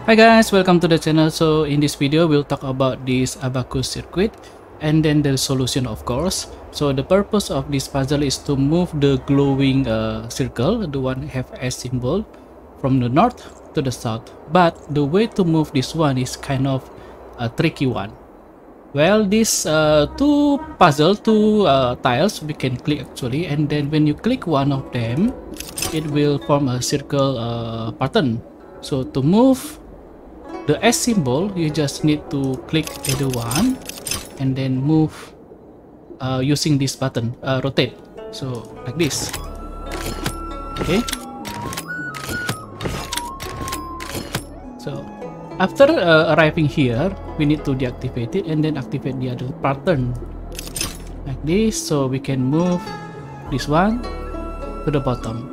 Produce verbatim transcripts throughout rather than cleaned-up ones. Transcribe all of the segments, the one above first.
Hi guys, welcome to the channel. So in this video we'll talk about this abacus circuit and then the solution, of course. So the purpose of this puzzle is to move the glowing uh, circle, the one have S symbol, from the north to the south. But the way to move this one is kind of a tricky one. Well, these uh, two puzzle, two uh, tiles we can click actually, and then when you click one of them, it will form a circle uh, pattern. So to move the S symbol, you just need to click either one and then move uh, using this button, uh, rotate. So like this. Okay. So after uh, arriving here, we need to deactivate it and then activate the other pattern like this, so we can move this one to the bottom.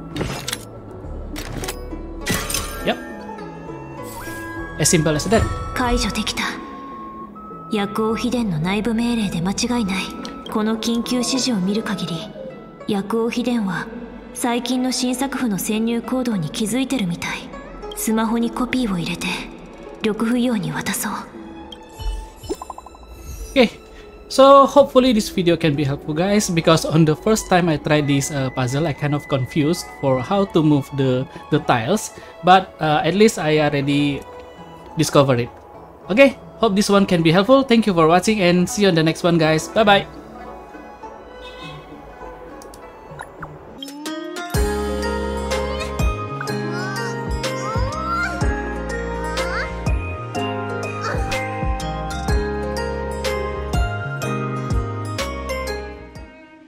Yep, as simple as that. 解除できた。薬王秘伝の内部命令で間違いない。この緊急指示を見る限り、薬王秘伝は最近の新作譜の潜入行動に気づいてるみたい。スマホにコピーを入れて緑不要に渡そう。 Okay, so hopefully this video can be helpful guys, because on the first time I tried this uh, puzzle I kind of confused for how to move the the tiles, but uh, at least I already discovered it. Okay, hope this one can be helpful. Thank you for watching and see you on the next one guys. Bye bye.